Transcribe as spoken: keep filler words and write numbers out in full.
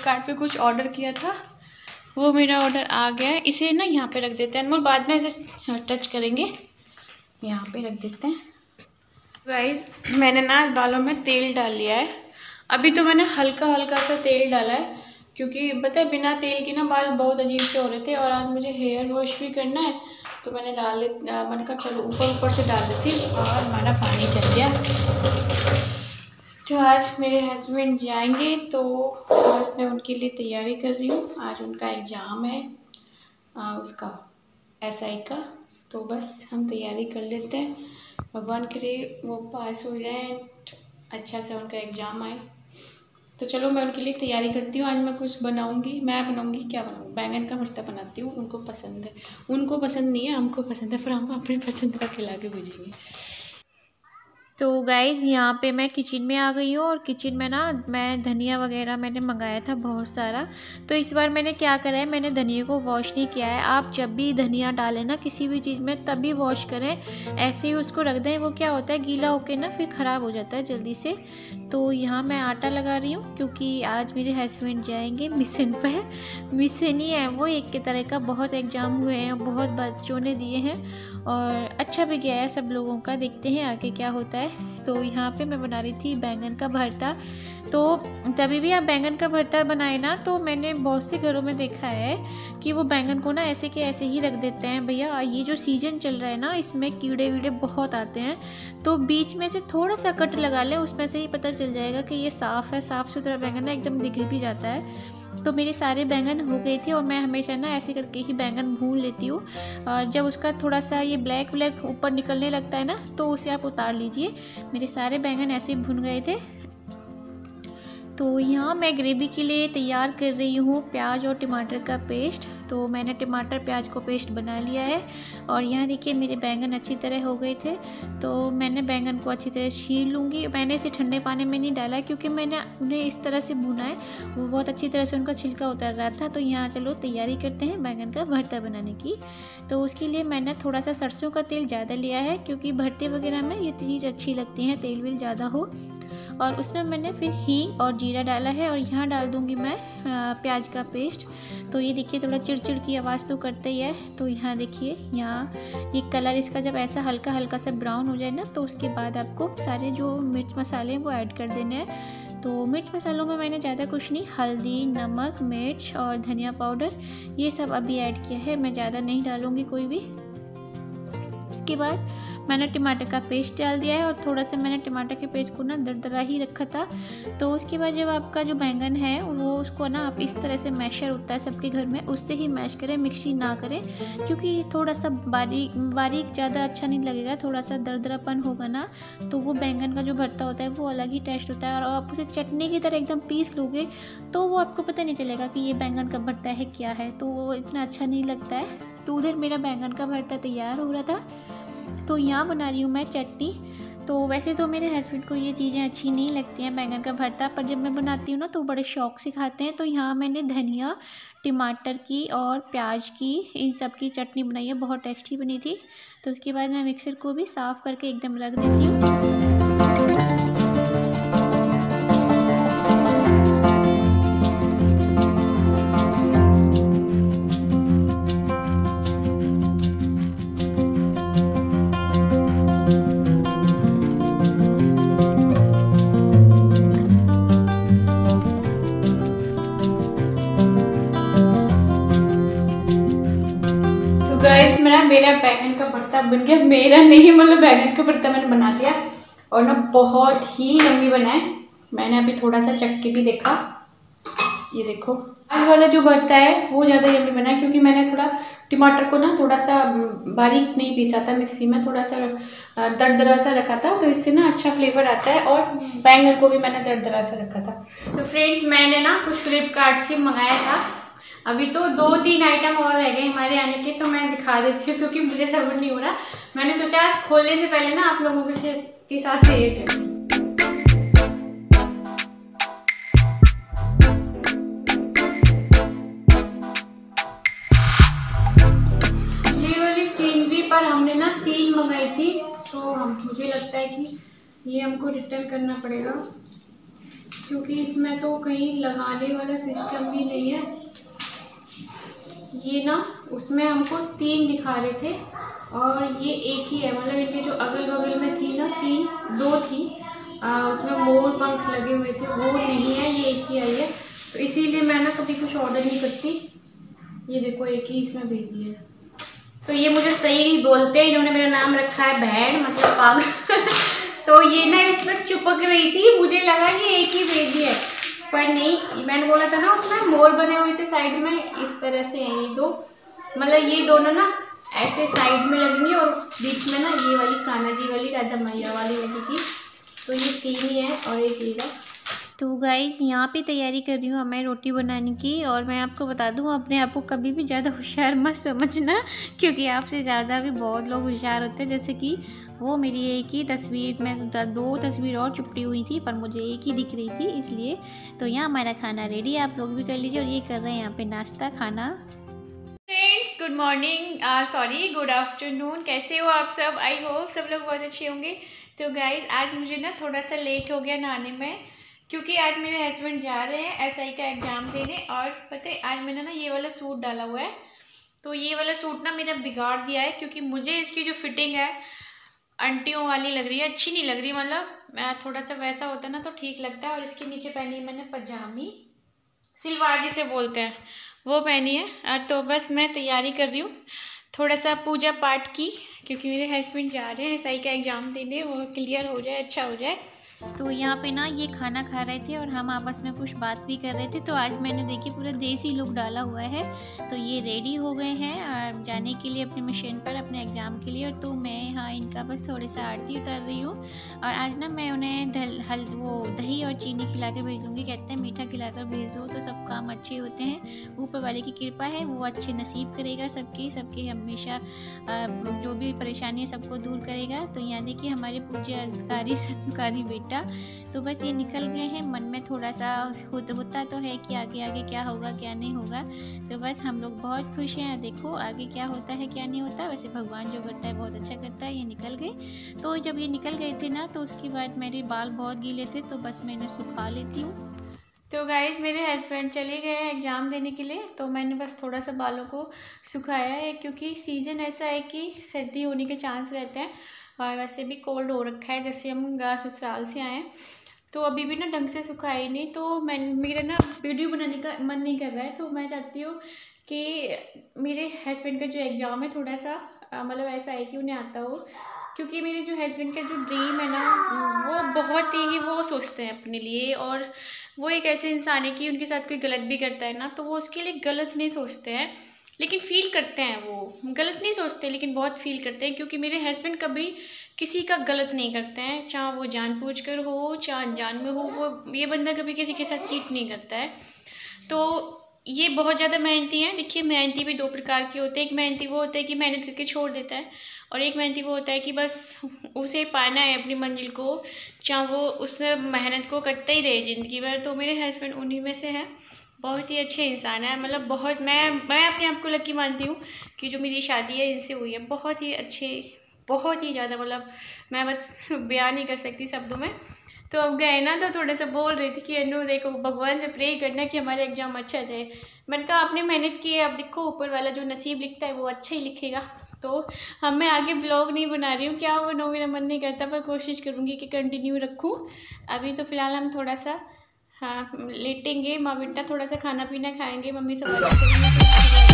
फ्लिपकार्ट पे कुछ ऑर्डर किया था, वो मेरा ऑर्डर आ गया है। इसे ना यहाँ पे रख देते हैं अनमोल, बाद में इसे टच करेंगे। यहाँ पे रख देते हैं। गाइस मैंने ना बालों में तेल डाल लिया है। अभी तो मैंने हल्का हल्का सा तेल डाला है, क्योंकि पता है बिना तेल के ना बाल बहुत अजीब से हो रहे थे, और आज मुझे हेयर वॉश भी करना है, तो मैंने डाल मैंने कहा चलो ऊपर ऊपर से डाल देती, और हमारा पानी चल गया। तो आज मेरे हस्बैंड जाएंगे, तो बस मैं उनके लिए तैयारी कर रही हूँ। आज उनका एग्ज़ाम है आ, उसका एस आई का, तो बस हम तैयारी कर लेते हैं। भगवान करे वो पास हो जाए, अच्छा से उनका एग्ज़ाम आए। तो चलो मैं उनके लिए तैयारी करती हूँ। आज मैं कुछ बनाऊँगी। मैं बनाऊँगी क्या बनाऊँ, बैंगन का भरता बनाती हूँ। उनको पसंद है, उनको पसंद नहीं है, हमको पसंद है, पर हम अपनी पसंद का खिला के भेजेंगे। तो गाइज़ यहाँ पे मैं किचन में आ गई हूँ, और किचन में ना मैं धनिया वगैरह मैंने मंगाया था बहुत सारा। तो इस बार मैंने क्या करा है, मैंने धनिया को वॉश नहीं किया है। आप जब भी धनिया डालें ना किसी भी चीज़ में, तभी वॉश करें, ऐसे ही उसको रख दें। वो क्या होता है, गीला होके ना फिर ख़राब हो जाता है जल्दी से। तो यहाँ मैं आटा लगा रही हूँ, क्योंकि आज मेरे हस्बैंड जाएंगे मिशन पर। मिशन ही है वो एक के तरह का, बहुत एग्ज़ाम हुए हैं, बहुत बच्चों ने दिए हैं, और अच्छा भी गया है सब लोगों का। देखते हैं आगे क्या होता है। तो यहाँ पे मैं बना रही थी बैंगन का भरता। तो तभी भी आप बैंगन का भरता बनाए ना, तो मैंने बहुत से घरों में देखा है कि वो बैंगन को ना ऐसे के ऐसे ही रख देते हैं। भैया ये जो सीजन चल रहा है ना, इसमें कीड़े वीड़े बहुत आते हैं, तो बीच में से थोड़ा सा कट लगा ले, उसमें से ही पता चल जाएगा कि ये साफ़ है, साफ़ सुथरा बैंगन है, एकदम दिख भी जाता है। तो मेरे सारे बैंगन हो गए थे, और मैं हमेशा ना ऐसे करके ही बैंगन भून लेती हूँ। और जब उसका थोड़ा सा ये ब्लैक ब्लैक ऊपर निकलने लगता है ना, तो उसे आप उतार लीजिए। मेरे सारे बैंगन ऐसे ही भुन गए थे। तो यहाँ मैं ग्रेवी के लिए तैयार कर रही हूँ प्याज और टमाटर का पेस्ट। तो मैंने टमाटर प्याज को पेस्ट बना लिया है, और यहाँ देखिए मेरे बैंगन अच्छी तरह हो गए थे। तो मैंने बैंगन को अच्छी तरह छील लूँगी। मैंने इसे ठंडे पानी में नहीं डाला है, क्योंकि मैंने उन्हें इस तरह से भुना है, वो बहुत अच्छी तरह से उनका छिलका उतर रहा था। तो यहाँ चलो तैयारी करते हैं बैंगन का भरता बनाने की। तो उसके लिए मैंने थोड़ा सा सरसों का तेल ज़्यादा लिया है, क्योंकि भरते वगैरह में ये चीज़ अच्छी लगती है, तेल वेल ज़्यादा हो। और उसमें मैंने फिर हींग और जीरा डाला है, और यहाँ डाल दूँगी मैं प्याज का पेस्ट। तो ये देखिए थोड़ा चिड़चिड़ की आवाज़ तो करते ही है। तो यहाँ देखिए, यहाँ ये कलर इसका जब ऐसा हल्का हल्का सा ब्राउन हो जाए ना, तो उसके बाद आपको सारे जो मिर्च मसाले हैं वो ऐड कर देने हैं। तो मिर्च मसालों में मैंने ज़्यादा कुछ नहीं, हल्दी, नमक, मिर्च और धनिया पाउडर, ये सब अभी ऐड किया है। मैं ज़्यादा नहीं डालूँगी कोई भी। उसके बाद मैंने टमाटर का पेस्ट डाल दिया है, और थोड़ा सा मैंने टमाटर के पेस्ट को ना दरदरा ही रखा था। तो उसके बाद जब आपका जो बैंगन है वो, उसको ना आप इस तरह से मैशर होता है सबके घर में, उससे ही मैश करें, मिक्सी ना करें, क्योंकि थोड़ा सा बारीक बारीक ज़्यादा अच्छा नहीं लगेगा। थोड़ा सा दरदरापन होगा ना, तो वो बैंगन का जो भरता होता है वो अलग ही टेस्ट होता है। और आप उसे चटनी की तरह एकदम पीस लोगे, तो वो आपको पता नहीं चलेगा कि ये बैंगन का भरता है क्या है, तो वो इतना अच्छा नहीं लगता है। तो उधर मेरा बैंगन का भरता तैयार हो रहा था। तो यहाँ बना रही हूँ मैं चटनी। तो वैसे तो मेरे हस्बैंड को ये चीज़ें अच्छी नहीं लगती हैं, बैंगन का भरता, पर जब मैं बनाती हूँ ना तो बड़े शौक से खाते हैं। तो यहाँ मैंने धनिया, टमाटर की और प्याज की, इन सब की चटनी बनाई है, बहुत टेस्टी बनी थी। तो उसके बाद मैं मिक्सर को भी साफ़ करके एकदम रख देती हूँ। गाइस मेरा मेरा बैंगन का भरता बन गया। मेरा नहीं, मतलब बैंगन का भरता मैंने बना लिया, और ना बहुत ही यम्मी बना है। मैंने अभी थोड़ा सा चख के भी देखा, ये देखो। आज वाला जो भरता है वो ज़्यादा यम्मी बना है, क्योंकि मैंने थोड़ा टमाटर को ना थोड़ा सा बारीक नहीं पीसा था मिक्सी में, थोड़ा सा दरदरा सा रखा था, तो इससे ना अच्छा फ्लेवर आता है। और बैंगन को भी मैंने दरदरा सा रखा था। तो फ्रेंड्स मैंने ना कुछ फ्लिपकार्ट से मंगाया था। अभी तो दो तीन आइटम और रह गए हमारे आने के, तो मैं दिखा देती हूँ, क्योंकि मुझे सब्र नहीं हो रहा। मैंने सोचा आज खोलने से पहले ना आप लोगों के साथ शेयर करूँ। ये वाली सीनरी पर हमने ना तीन मंगाई थी, तो हम मुझे लगता है कि ये हमको रिटर्न करना पड़ेगा। क्योंकि इसमें तो कहीं लगाने वाला सिस्टम भी नहीं है। ये ना उसमें हमको तीन दिखा रहे थे और ये एक ही है, मतलब इनके जो अगल बगल में थी ना तीन, दो थी आ, उसमें मोर पंख लगे हुए थे, वो नहीं है, ये एक ही आई है। तो इसीलिए मैं ना कभी कुछ ऑर्डर नहीं करती। ये देखो एक ही इसमें भेजी है। तो ये मुझे सही नहीं बोलते, इन्होंने मेरा नाम रखा है बहन, मतलब पागल। तो ये ना इसमें चिपक रही थी, मुझे लगा कि एक ही भेजी है, पर नहीं। मैंने बोला था ना उसमें मोर बने हुए थे साइड में, इस तरह से हैं ये दो, मतलब ये दोनों ना ऐसे साइड में लगेंगी और बीच में ना ये वाली कान्हा जी वाली राधा मैया वाली लगी थी। तो ये तीन ही है और एक ये। तो गाइस यहाँ पे तैयारी कर रही हूँ मैं रोटी बनाने की। और मैं आपको बता दूँ, अपने आप को कभी भी ज़्यादा होशियार मत समझना, क्योंकि आपसे ज़्यादा भी बहुत लोग होशियार होते हैं। जैसे कि वो मेरी एक ही तस्वीर में दो तस्वीर और चुपड़ी हुई थी, पर मुझे एक ही दिख रही थी, इसलिए। तो यहाँ हमारा खाना रेडी है, आप लोग भी कर लीजिए। और ये कर रहे हैं यहाँ पे नाश्ता खाना। Friends good morning, sorry good afternoon, कैसे हो आप सब? आई होप सब लोग बहुत अच्छे होंगे। तो गाइस आज मुझे ना थोड़ा सा लेट हो गया नहाने में, क्योंकि आज मेरे हस्बैंड जा रहे हैं एसआई का एग्ज़ाम देने। और पता है आज मैंने ना ये वाला सूट डाला हुआ है, तो ये वाला सूट ना मेरा बिगाड़ दिया है, क्योंकि मुझे इसकी जो फिटिंग है आंटियों वाली लग रही है, अच्छी नहीं लग रही। मतलब थोड़ा सा वैसा होता है ना तो ठीक लगता है। और इसके नीचे पहनी है मैंने पजामी, सिलवार जिसे बोलते हैं, वो पहनी है। तो बस मैं तैयारी कर रही हूँ थोड़ा सा पूजा पाठ की, क्योंकि मेरे हस्बैंड जा रहे हैं एसआई का एग्ज़ाम देने, वो क्लियर हो जाए, अच्छा हो जाए। तो यहाँ पे ना ये खाना खा रहे थे और हम आपस में कुछ बात भी कर रहे थे। तो आज मैंने देखिए पूरा देसी लुक डाला हुआ है। तो ये रेडी हो गए हैं जाने के लिए अपने मिशन पर, अपने एग्ज़ाम के लिए। और तो मैं यहाँ इनका बस थोड़ी सा आरती उतार रही हूँ। और आज ना मैं उन्हें दल हल वो दही और चीनी खिला कर भेजूँगी। कहते हैं मीठा खिलाकर भेजो तो सब काम अच्छे होते हैं, ऊपर वाले की कृपा है, वो अच्छे नसीब करेगा सबकी, सबके हमेशा जो भी परेशानी है सबको दूर करेगा। तो यहाँ देखिए हमारे पूज्य अधिकारी संस्कारी बेटा। तो बस ये निकल गए हैं। मन में थोड़ा सा होता तो है कि आगे आगे क्या होगा क्या नहीं होगा। तो बस हम लोग बहुत खुश हैं, देखो आगे क्या होता है क्या नहीं होता। वैसे भगवान जो करता है बहुत अच्छा करता है। ये निकल गए। तो जब ये निकल गए थे ना, तो उसके बाद मेरे बाल बहुत गीले थे, तो बस मैं इन्हें सुखा लेती हूँ। तो गाइज़ मेरे हस्बैंड चले गए हैं एग्ज़ाम देने के लिए, तो मैंने बस थोड़ा सा बालों को सुखाया है, क्योंकि सीज़न ऐसा है कि सर्दी होने के चांस रहते हैं। और वैसे भी कोल्ड हो रखा है, जब से हम ससुराल से आए हैं, तो अभी भी ना ढंग से सुखाए नहीं। तो मैं मेरा ना वीडियो बनाने का मन नहीं कर रहा है। तो मैं चाहती हूँ कि मेरे हस्बैंड का जो एग्ज़ाम है थोड़ा सा मतलब ऐसा है कि उन्हें आता हो, क्योंकि मेरे जो हस्बैंड का जो ड्रीम है ना, वो बहुत ही वो सोचते हैं अपने लिए। और वो एक ऐसे इंसान है कि उनके साथ कोई गलत भी करता है ना, तो वो उसके लिए गलत नहीं सोचते हैं, लेकिन फील करते हैं। वो गलत नहीं सोचते लेकिन बहुत फील करते हैं, क्योंकि मेरे हस्बैंड कभी किसी का गलत नहीं करते हैं, चाहे वो जानबूझकर हो चाहे अनजान में हो। वो ये बंदा कभी किसी के साथ चीट नहीं करता है। तो ये बहुत ज़्यादा मेहनती हैं। देखिए मेहनती भी दो प्रकार के होते हैं। एक मेहनती वो होता है कि मेहनत करके छोड़ देता है, और एक मेहनती वो होता है कि बस उसे पाना है अपनी मंजिल को, चाहे वो उस मेहनत को करता ही रहे ज़िंदगी भर। तो मेरे हस्बैंड उन्हीं में से हैं, बहुत ही अच्छे इंसान है। मतलब बहुत मैं मैं अपने आप को लकी मानती हूँ कि जो मेरी शादी है इनसे हुई है। बहुत ही अच्छे, बहुत ही ज़्यादा, मतलब मैं बस बयान नहीं कर सकती शब्दों में। तो अब गए ना तो थोड़ा सा बोल रही थी कि अनु देखो भगवान से प्रे करना कि हमारा एग्ज़ाम अच्छा जाए। मैंने कहा आपने मेहनत की है, अब देखो ऊपर वाला जो नसीब लिखता है वो अच्छा ही लिखेगा। तो हम मैं आगे ब्लॉग नहीं बना रही हूँ, क्या वो नो मेरा मन नहीं करता, पर कोशिश करूँगी कि कंटिन्यू रखूँ। अभी तो फ़िलहाल हम थोड़ा सा हाँ लेटेंगे, माँ बेटा थोड़ा सा खाना पीना खाएंगे, मम्मी से बात करेंगे।